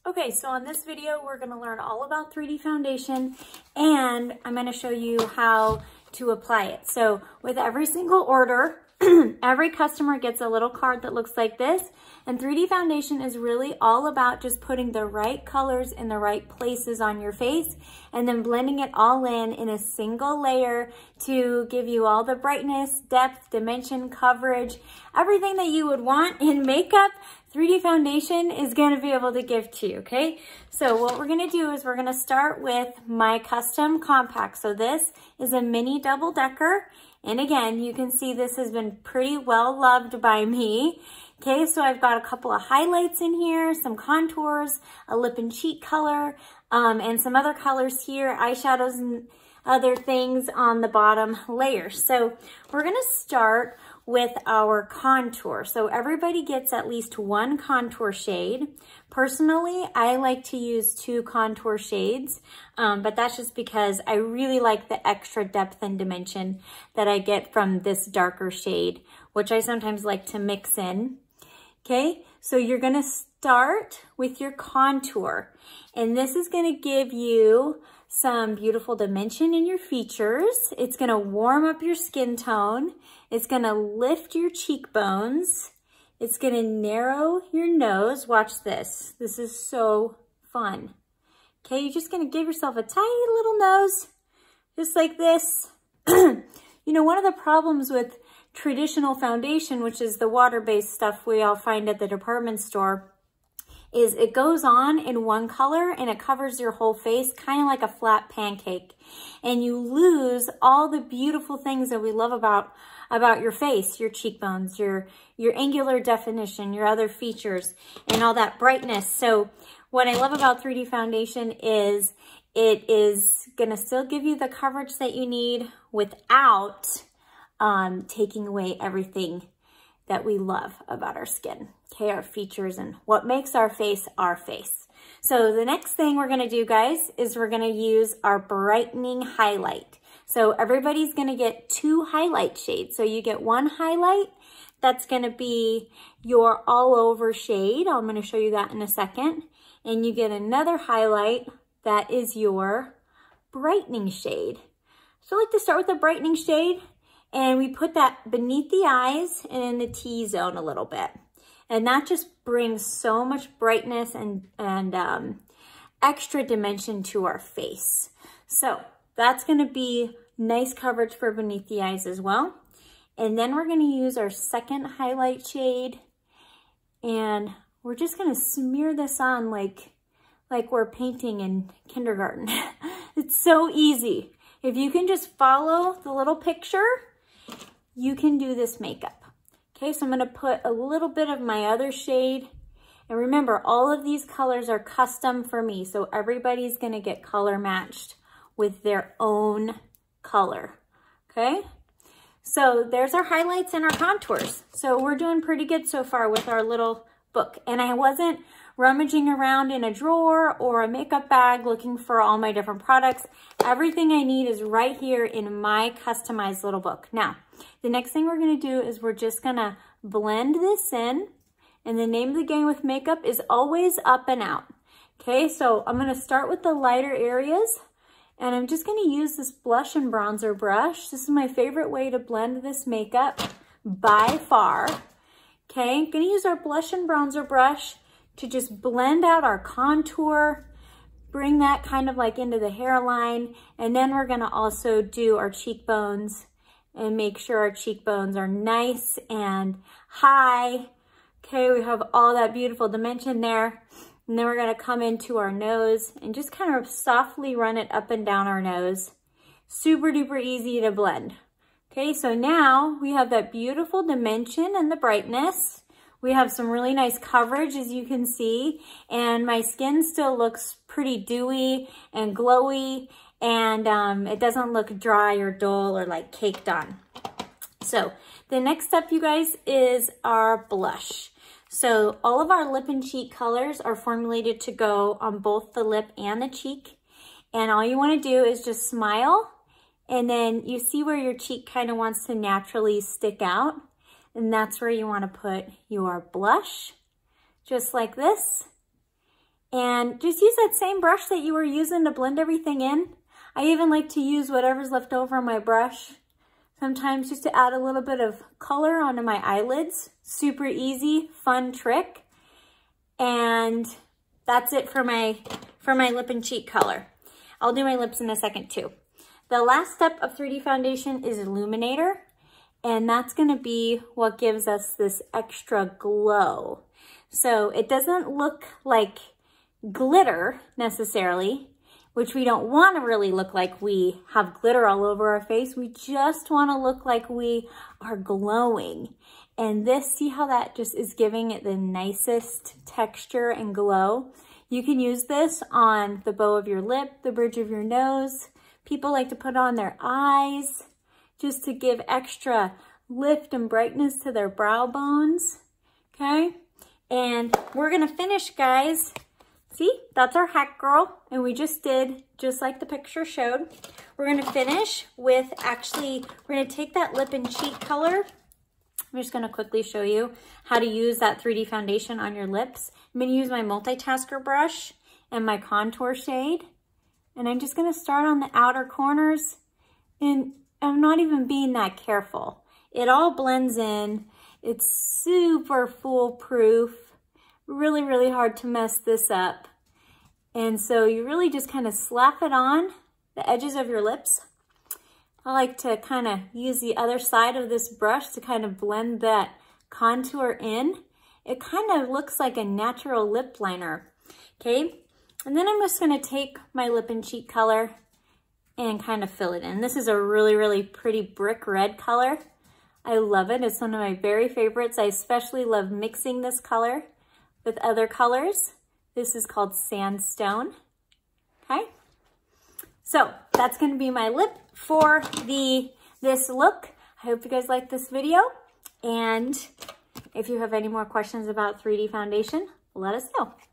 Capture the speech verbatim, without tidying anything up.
Okay, so on this video, we're gonna learn all about three D foundation, and I'm gonna show you how to apply it. So with every single order, every customer gets a little card that looks like this, and three D foundation is really all about just putting the right colors in the right places on your face and then blending it all in in a single layer to give you all the brightness, depth, dimension, coverage, everything that you would want in makeup. three D foundation is going to be able to give to you, okay? So what we're going to do is we're going to start with my custom compact. So this is a mini double decker. And again, you can see this has been pretty well loved by me. Okay, so I've got a couple of highlights in here, some contours, a lip and cheek color, um, and some other colors here, eyeshadows and other things on the bottom layer. So we're going to start with our contour. So everybody gets at least one contour shade. Personally, I like to use two contour shades, um, but that's just because I really like the extra depth and dimension that I get from this darker shade, which I sometimes like to mix in. Okay, so you're gonna start with your contour, and this is gonna give you some beautiful dimension in your features. It's gonna warm up your skin tone. It's gonna lift your cheekbones. It's gonna narrow your nose. Watch this. This is so fun. Okay, you're just gonna give yourself a tiny little nose, just like this. You know, one of the problems with traditional foundation, which is the water-based stuff we all find at the department store, is it goes on in one color and it covers your whole face, kind of like a flat pancake. And you lose all the beautiful things that we love about, about your face, your cheekbones, your, your angular definition, your other features, and all that brightness. So what I love about three D foundation is it is gonna still give you the coverage that you need without um, taking away everything that we love about our skin, okay, our features and what makes our face our face. So the next thing we're gonna do, guys, is we're gonna use our brightening highlight. So everybody's gonna get two highlight shades. So you get one highlight, that's gonna be your all over shade. I'm gonna show you that in a second. And you get another highlight that is your brightening shade. So I like to start with the brightening shade, and we put that beneath the eyes and in the T-zone a little bit. And that just brings so much brightness and, and um, extra dimension to our face. So that's gonna be nice coverage for beneath the eyes as well. And then we're gonna use our second highlight shade, and we're just gonna smear this on like, like we're painting in kindergarten. It's so easy. If you can just follow the little picture, you can do this makeup. Okay, so I'm gonna put a little bit of my other shade. And remember, all of these colors are custom for me, so everybody's gonna get color matched with their own color, okay? So there's our highlights and our contours. So we're doing pretty good so far with our little book. And I wasn't rummaging around in a drawer or a makeup bag looking for all my different products. Everything I need is right here in my customized little book. Now, the next thing we're gonna do is we're just gonna blend this in, and the name of the game with makeup is always up and out. Okay, so I'm gonna start with the lighter areas, and I'm just gonna use this blush and bronzer brush. This is my favorite way to blend this makeup by far. Okay, I'm gonna use our blush and bronzer brush to just blend out our contour, bring that kind of like into the hairline, and then we're gonna also do our cheekbones and make sure our cheekbones are nice and high. Okay, we have all that beautiful dimension there. And then we're gonna come into our nose and just kind of softly run it up and down our nose. Super duper easy to blend. Okay, so now we have that beautiful dimension and the brightness. We have some really nice coverage, as you can see, and my skin still looks pretty dewy and glowy, and um, it doesn't look dry or dull or like caked on. So the next step, you guys, is our blush. So all of our lip and cheek colors are formulated to go on both the lip and the cheek. And all you want to do is just smile, and then you see where your cheek kind of wants to naturally stick out. And that's where you want to put your blush, just like this. And And just use that same brush that you were using to blend everything in. I even like to use whatever's left over on my brush sometimes just to add a little bit of color onto my eyelids. Super easy, fun trick. And that's it for my, for my lip and cheek color. I'll do my lips in a second too. The last step of three D foundation is illuminator. And that's gonna be what gives us this extra glow. So it doesn't look like glitter necessarily, which we don't wanna really look like we have glitter all over our face. We just wanna look like we are glowing. And this, see how that just is giving it the nicest texture and glow? You can use this on the bow of your lip, the bridge of your nose. People like to put on their eyes just to give extra lift and brightness to their brow bones, okay? And we're gonna finish, guys. See, that's our hack girl, and we just did, just like the picture showed. We're gonna finish with, actually, we're gonna take that lip and cheek color. I'm just gonna quickly show you how to use that three D foundation on your lips. I'm gonna use my multitasker brush and my contour shade, and I'm just gonna start on the outer corners, and I'm not even being that careful. It all blends in. It's super foolproof. Really, really hard to mess this up. And so you really just kind of slap it on the edges of your lips. I like to kind of use the other side of this brush to kind of blend that contour in. It kind of looks like a natural lip liner, okay? And then I'm just gonna take my lip and cheek color and kind of fill it in. This is a really, really pretty brick red color. I love it. It's one of my very favorites. I especially love mixing this color with other colors. This is called Sandstone, okay? So that's gonna be my lip for the this look. I hope you guys like this video. And if you have any more questions about three D foundation, let us know.